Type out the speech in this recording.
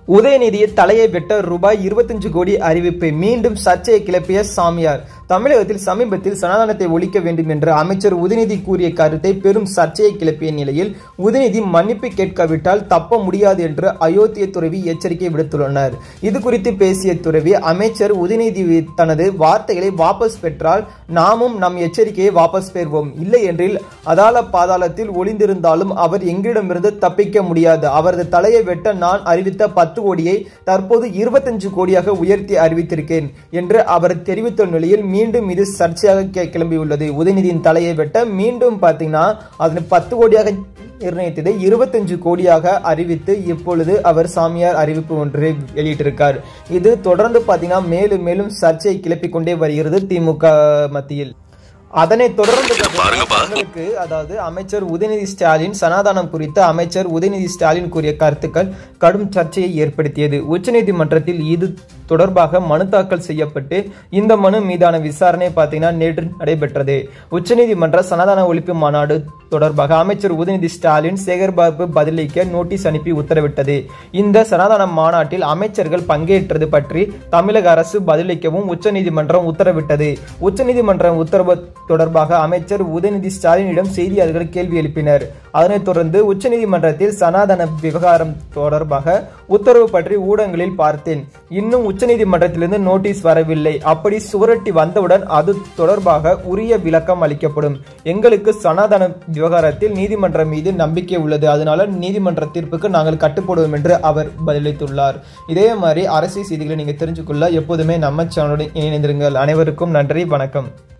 உதயநிதியை தலையை வெட்ட ரூபாய் 25 கோடி அறிவிப்பு மீண்டும் சர்ச்சையை கிளப்பிய சாமியார். தமிழகத்தில் சமீபத்தில் சனாதனத்தை ஒழிக்க வேண்டும் என்று அமைச்சர் உதயநிதி கூறிய கருத்தை பெரும் சர்ச்சையை கிளப்பிய நிலையில் உதயநிதி மன்னிப்பு கேட்காவிட்டால் தப்ப முடியாது என்று அயோத்திய துறவி எச்சரிக்கை விடுத்துள்ளனர். இது குறித்து பேசிய துறவி, அமைச்சர் உதயநிதி தனது வார்த்தைகளை வாபஸ் பெற்றால் நாமும் நம் எச்சரிக்கையை வாபஸ் பெறுவோம், இல்லை என்றில் அதால பாதாளத்தில் ஒளிந்திருந்தாலும் அவர் எங்களிடமிருந்து தப்பிக்க முடியாது. அவரது தலையை வெட்ட நான் அறிவித்த 10 கோடியை தற்போது 25 கோடியாக உயர்த்தி அறிவித்திருக்கேன் என்று அவர் தெரிவித்த நிலையில் மீண்டும் இது சர்ச்சையாக கிளம்பியுள்ளது. உதயநிதியின் தலையை வெட்ட மீண்டும் பாத்தீங்கன்னா அதனை 10 கோடியாக நிர்ணயித்ததை 25 கோடியாக அறிவித்து இப்பொழுது அவர் சாமியார் அறிவிப்பு ஒன்றை வெளியிட்டிருக்கார். இது தொடர்ந்து பாத்தீங்கன்னா மேலும் மேலும் சர்ச்சையை கிளப்பிக் கொண்டே வருகிறது திமுக மத்தியில். அதனைத் தொடர்ந்து அதாவது அமைச்சர் உதயநிதி ஸ்டாலின் சனாதனம் குறித்து அமைச்சர் உதயநிதி ஸ்டாலின் கூறிய கருத்துக்கள் கடும் சர்ச்சையை ஏற்படுத்தியது. உச்சநீதிமன்றத்தில் இது தொடர்பாக மனு தாக்கல் செய்யப்பட்டு இந்த மனு மீதான விசாரணை பார்த்தீங்கன்னா நேற்று நடைபெற்றது. உச்சநீதிமன்ற சனாதன ஒழிப்பு மாநாடு தொடர்பாக அமைச்சர் உதயநிதி ஸ்டாலின் சேகர்பாபு பதிலளிக்க நோட்டீஸ் அனுப்பி உத்தரவிட்டது. இந்த சனாதன மாநாட்டில் அமைச்சர்கள் பங்கேற்றது பற்றி தமிழக அரசு பதிலளிக்கவும் உச்சநீதிமன்றம் உத்தரவிட்டது. உச்சநீதிமன்ற உத்தரவு தொடர்பாக அமைச்சர் உதயநிதி ஸ்டாலினிடம் செய்தியாளர்கள் கேள்வி எழுப்பினர். அதனைத் தொடர்ந்து உச்சநீதிமன்றத்தில் சனாதன விவகாரம் தொடர்பாக உத்தரவு பற்றி ஊடகங்களில் பார்த்தேன். இன்னும் உச்சநீதிமன்றத்திலிருந்து நோட்டீஸ் வரவில்லை. அப்படி சுவரட்டி வந்தவுடன் அது தொடர்பாக உரிய விளக்கம் அளிக்கப்படும். எங்களுக்கு சனாதன விவகாரத்தில் நீதிமன்றம் மீது நம்பிக்கை உள்ளது. அதனால நீதிமன்ற தீர்ப்புக்கு நாங்கள் கட்டுப்படுவோம் என்று அவர் பதிலளித்துள்ளார். இதே மாதிரி அரசியல் செய்திகளை நீங்க தெரிஞ்சுக்கொள்ள எப்போதுமே நம்ம சேனலுடன் இணைந்திருங்கள். அனைவருக்கும் நன்றி, வணக்கம்.